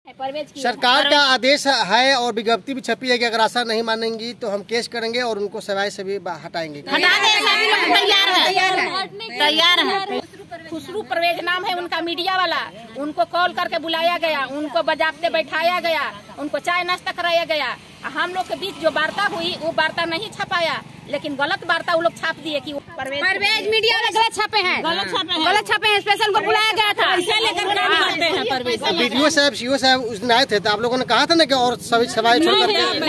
सरकार का आदेश है और विज्ञप्ति भी छपी है कि अगर आशा नहीं मानेंगी तो हम केस करेंगे और उनको सेवाएं से भी हटाएंगे। तैयार है। खुसरू परवेज नाम है उनका, मीडिया वाला। उनको कॉल करके बुलाया गया, उनको बजाबते बैठाया गया, उनको चाय नाश्ता कराया गया। हम लोग के बीच जो वार्ता हुई वो वार्ता नहीं छपाया, लेकिन गलत वार्ता वो लोग छाप दिए कि परवेज मीडिया वाले गलत छापे हैं, गलत छापे हैं। स्पेशल को बुलाया गया था, बीडीओ साहब, सीओ साहब उस दिन आए थे तो आप लोगों ने कहा था ना कि और सभी सेवाएं छोड़ करके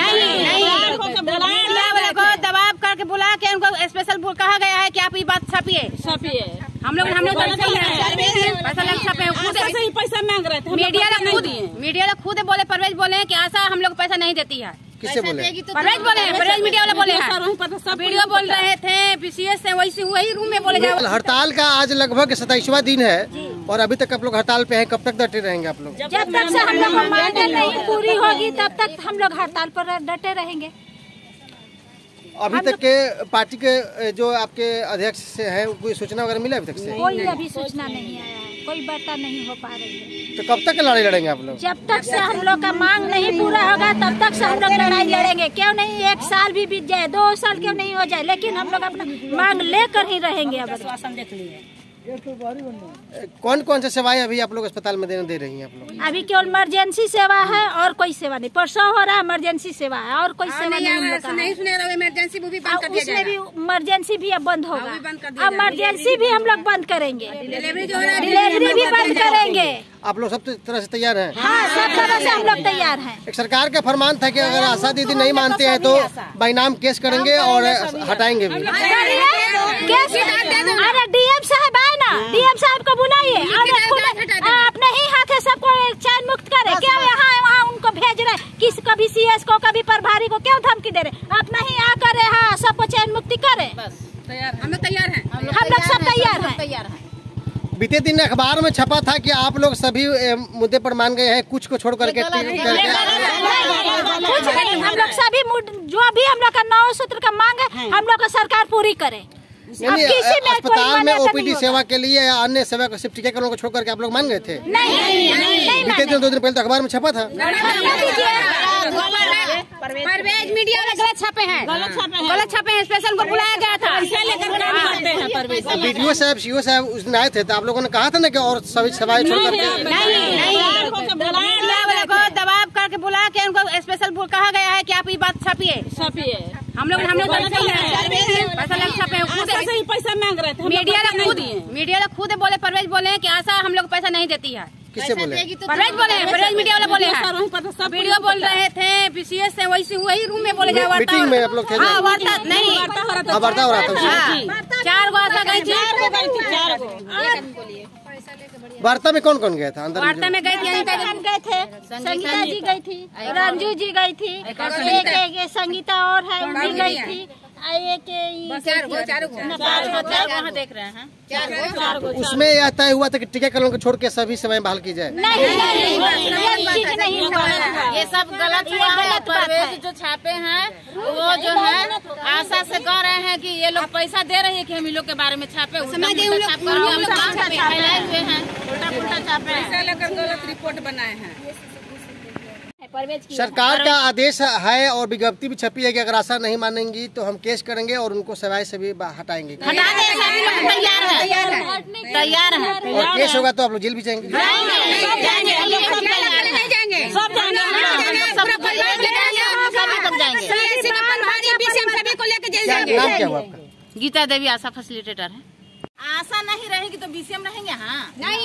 दबाव करके बुला के उनको स्पेशल कहा गया है कि आप ये बात छापिए। हम लोग पैसा मांग रहे थे। मीडिया खुद बोले, परवेज बोले कि आशा हम लोग पैसा नहीं देती है। किससे बोले? परवेज बोले, परवेज मीडिया वाले बोले हैं। वीडियो बोल रहे थे, पीसीएस से वही रूम में बोले गए। हड़ताल का आज लगभग 27वां दिन है और अभी तक आप लोग हड़ताल पे हैं। कब तक डटे रहेंगे आप लोग? जब तक से हम लोग मांगे नहीं पूरी होगी तब तक हम लोग हड़ताल पर डटे रहेंगे। अभी तक के पार्टी के जो आपके अध्यक्ष से हैं कोई सूचना वगैरह मिला अभी तक से? कोई अभी सूचना नहीं आया है, कोई वार्ता नहीं हो पा रही है। तो कब तक लड़ाई लड़ेंगे आप लोग? जब तक से हम लोग का मांग नहीं पूरा होगा तब तक से हम लोग लड़ाई लड़ेंगे। क्यों नहीं 1 साल भी बीत जाए, 2 साल क्यों नहीं हो जाए, लेकिन हम लोग अपना मांग लेकर ही रहेंगे। अब आश्वासन देख लिए। कौन कौन सी सेवाएं अभी आप लोग अस्पताल में दे रही हैं आप लोग? अभी केवल इमरजेंसी सेवा है और कोई सेवा नहीं। परसों हो रहा है इमरजेंसी सेवा है और कोई सेवा नहीं सुने रहे। इमरजेंसी भी बंद कर दिया जाएगा। इमरजेंसी भी अब बंद होगा। इमरजेंसी भी हम लोग बंद करेंगे, डिलीवरी भी बंद करेंगे। आप लोग सब तरह से तैयार हैं? हाँ, सब तरह से हम लोग तैयार हैं। एक सरकार का फरमान था कि अगर आशा दीदी नहीं मानते हैं तो बेनाम केस करेंगे और हटाएंगे भी। अरे डीएम साहब आए ना, डीएम साहब को बुलाइए और अपने ही हाथ है सबको चैन मुक्त करे। क्या यहाँ उनको भेज रहे, किस कभी सीएस को कभी प्रभारी को क्यों धमकी दे रहे? अपना ही आकर यहाँ सबको चैन मुक्ति करे। हम लोग तैयार हैं, हम लोग सब तैयार हैं। बीते दिन अखबार में छपा था कि आप लोग सभी मुद्दे पर मान गए हैं, कुछ को छोड़ करके कुछ नहीं। हम लोग सभी जो भी हम लोग का 9 सूत्र का मांग है हम लोग का सरकार पूरी करे। अस्पताल में ओपीडी सेवा के लिए या अन्य सेवा को सिर्फ टीकाकरण को छोड़ करके आप लोग मान गए थे? नहीं। बीते दिन 2 दिन पहले तो अखबार में छपा था। परवेज मीडिया वाले गलत छापे हैं, गलत छापे हैं। स्पेशल को बुलाया गया था। बीडीओ साहब, सीओ साहब उस दिन आए थे तो आप लोगों ने कहा था ना कि और सभी सेवाएं छोड़ करके दबाव करके बुला के उनको स्पेशल कहा गया है कि आप ये बात छापिए। हम लोग पैसा मांग रहे थे। मीडिया खुद बोले, परवेज बोले कि आशा हम लोग पैसा नहीं देती है। किससे बोले? परवेज बोले, परवेज मीडिया वाले बोले हैं। वीडियो बोल रहे थे, पीसीएस से वही रूम में बोले गए। मीटिंग में आप लोग थे? हाँ, वार्ता नहीं, वार्ता हो रहा था। 4 गो आशा गई थी। वार्ता में कौन कौन गया था अंदर? वार्ता में गई थी, अनिता जी गए थे, संगीता जी गई थी, रंजू जी गई थी, एक संगीता और है उनकी गई थी। देख रहे हैं उसमें यह तय हुआ था कि टीकाकरण को छोड़ के सभी सेवाएं बहाल की जाए। नहीं, ये सब गलत हुआ है। परवेज जो छापे हैं वो जो है आशा से कह रहे हैं कि ये लोग पैसा दे रहे हैं कि हम इन लोग के बारे में छापे। उल्टा छापे, गलत रिपोर्ट बनाए हैं। सरकार का आदेश है और विज्ञप्ति भी छपी है कि अगर आशा नहीं मानेंगी तो हम केस करेंगे और उनको सेवाएं से भी हटाएंगे। तैयार है। और केस होगा तो आप लोग जेल भी जाएंगे? नाम क्या हुआ आपका? गीता देवी, आशा फैसिलिटेटर है। आशा नहीं रहेगी तो बीसीएम रहेंगे। हाँ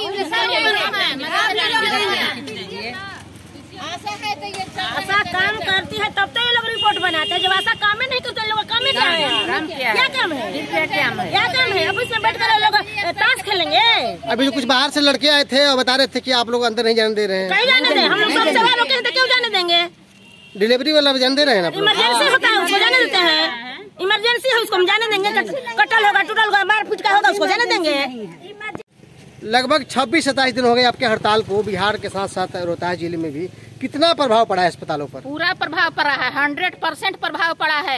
आशा काम करती है तब तो ये लोग रिपोर्ट बनाते हैं। जब आशा काम ही नहीं करते लोग काम क्या काम है? अब इसमें बैठ कर लोग ताश खेलेंगे। अभी जो कुछ बाहर से लड़के आए थे और बता रहे थे कि आप लोग अंदर नहीं जाने दे रहे हैं। कहीं जाने दें? हम लोग सब सवाल लोग कहते क्यों जाने देंगे? डिलीवरी वाला भी जाने दे रहे हैं? इमरजेंसी होता है उसको जाने देते हैं। इमरजेंसी है उसको हम जाने देंगे? कटल होगा, टूटल होगा, मार पीट का होगा, उसको जाने देंगे? लगभग 26-27 दिन हो गए आपके हड़ताल को। बिहार के साथ साथ रोहतास जिले में भी कितना प्रभाव पड़ा है अस्पतालों पर? पूरा प्रभाव पड़ा है, 100% प्रभाव पड़ा है।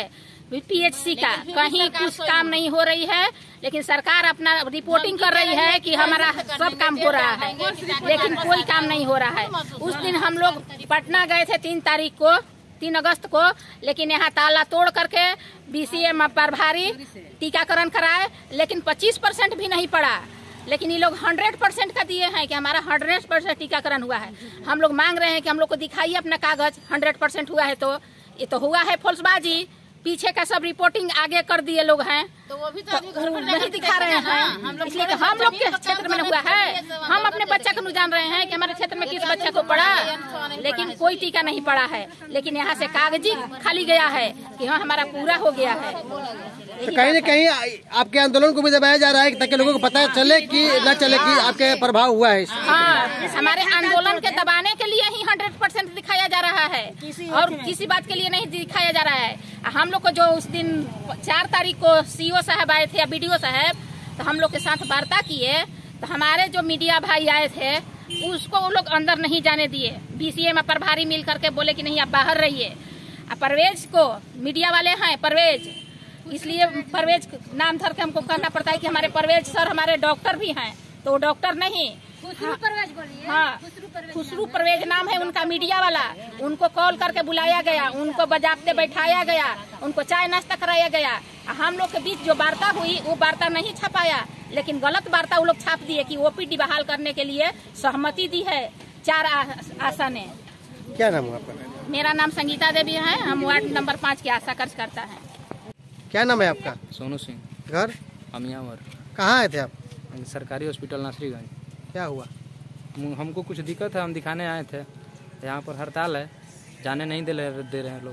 PHC का कहीं कुछ काम नहीं हो रही है, लेकिन सरकार अपना रिपोर्टिंग कर रही है कि हमारा सब काम हो रहा है, लेकिन कोई काम नहीं हो रहा है। उस दिन हम लोग पटना गए थे 3 अगस्त को, लेकिन यहाँ ताला तोड़ करके BCM प्रभारी टीकाकरण कराए, लेकिन 25% भी नहीं पड़ा। लेकिन ये लोग 100% का दिए हैं कि हमारा 100% टीकाकरण हुआ है। हम लोग मांग रहे हैं कि हम लोग को दिखाइए अपना कागज, 100% हुआ है तो ये तो हुआ है फौलसबाजी। पीछे का सब रिपोर्टिंग आगे कर दिए लोग हैं, तो वो भी तो नहीं दिखा रहे हैं, इसलिए कि हम लोग के क्षेत्र में हुआ है। हम अपने बच्चा को जान रहे हैं कि हमारे क्षेत्र में किस बच्चे को पड़ा, लेकिन कोई टीका नहीं पड़ा है। लेकिन यहाँ से कागजी खाली गया है कि हाँ हमारा पूरा हो गया है। तो कहीं न कहीं आपके आंदोलन को भी दबाया जा रहा है ताकि लोगों को पता चले कि न चले कि आपके प्रभाव हुआ है। हाँ, हमारे आंदोलन के दबाने के लिए ही 100% दिखाया जा रहा है और किसी बात के लिए नहीं दिखाया जा रहा है। हम लोग को जो उस दिन 4 तारीख को CO साहब आए थे या BDO साहब, तो हम लोग के साथ वार्ता किए, तो हमारे जो मीडिया भाई आए थे उसको वो लोग अंदर नहीं जाने दिए। BCM प्रभारी मिल करके बोले कि नहीं आप बाहर रहिए। परवेज को मीडिया वाले हैं परवेज, इसलिए परवेज नाम धर के हमको कहना पड़ता है कि हमारे परवेज सर हमारे डॉक्टर भी हैं, तो वो डॉक्टर नहीं। हाँ, खुसरू परवेज नाम है उनका मीडिया वाला। उनको कॉल करके बुलाया गया, उनको बजाते बैठाया गया, उनको चाय नाश्ता कराया गया। हम लोग के बीच जो वार्ता हुई वो वार्ता नहीं छपाया, लेकिन गलत वार्ता वो लोग छाप दिए कि OPD बहाल करने के लिए सहमति दी है 4 आशा ने। क्या नाम है आपका? मेरा नाम संगीता देवी है, हम वार्ड नंबर 5 की आशा कार्यकर्ता हैं। क्या नाम है आपका? सोनू सिंह। घर? अमियावर। कहाँ आए थे आप? सरकारी हॉस्पिटल नासरीगंज। क्या हुआ? हमको कुछ दिक्कत है, हम दिखाने आए थे। यहाँ पर हड़ताल है, जाने नहीं दे रहे हैं लोग।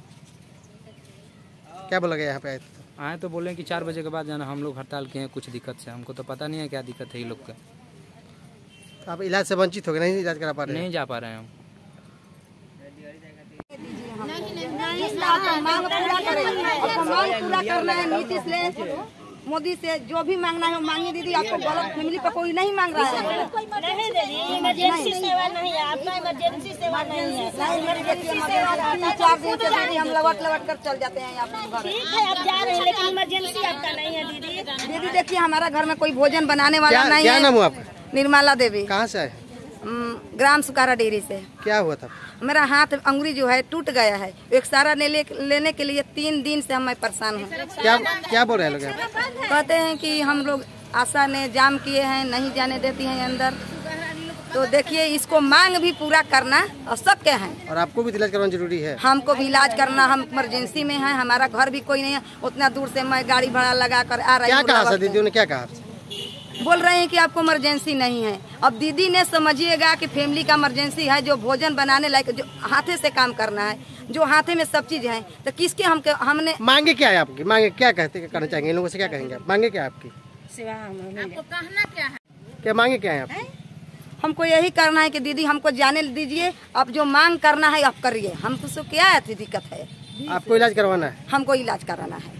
क्या बोला गया यहाँ पे आए तो बोले कि 4 बजे के बाद जाना। हम लोग हड़ताल किए हैं कुछ दिक्कत से, हमको तो पता नहीं है क्या दिक्कत है ये लोग का। तो आप इलाज से वंचित हो गए, नहीं इलाज करा पा रहे? नहीं जा पा रहे हैं हम। मांग पूरा करना है नीतीश से, मोदी से जो भी मांगना है वो मांगिए दीदी। आपको गलत फैमिली पर कोई नहीं मांग रहा है। नहीं दीदी, इमरजेंसी सेवा नहीं है, आपका इमरजेंसी सेवा नहीं है। 4 दिन से दीदी हम लवट कर चल जाते हैं यहाँ। ठीक है आप जा रहे हैं, लेकिन इमरजेंसी आपका नहीं है दीदी। दीदी देखिए हमारा घर में कोई भोजन बनाने वाला नहीं है। क्या नाम हुआ आपका? निर्मला देवी। कहाँ से आए? ग्राम सुकारा डेयरी से। क्या हुआ था? मेरा हाथ अंगुली जो है टूट गया है। एक सारा लेने के लिए 3 दिन से मैं परेशान हूँ। क्या बोल रहे हैं लोग? कहते हैं कि हम लोग आशा ने जाम किए हैं, नहीं जाने देती हैं अंदर। तो देखिए इसको मांग भी पूरा करना आवश्यक है। और आपको भी इलाज करवाना जरूरी है? हमको भी इलाज करना, हम इमरजेंसी में हैं, हमारा घर भी कोई नहीं है। उतना दूर से मैं गाड़ी भाड़ा लगा कर आ रही हूँ। क्या कहा दीदी ने? क्या कहा? बोल रहे हैं कि आपको इमरजेंसी नहीं है। अब दीदी ने समझिएगा कि फैमिली का इमरजेंसी है, जो भोजन बनाने लायक, जो हाथे से काम करना है, जो हाथे में सब चीज है, तो किसके हमने मांगे क्या है आपकी? मांगे क्या करना चाहेंगे? इन लोगों से क्या कहेंगे आप? मांगे क्या आपकी? आपको कहना क्या है? क्या मांगे क्या है आप? हमको यही करना है कि दीदी हमको जाने दीजिए। अब जो मांग करना है आप करिए, हमको क्या दिक्कत है? आपको इलाज करवाना है? हमको इलाज कराना है।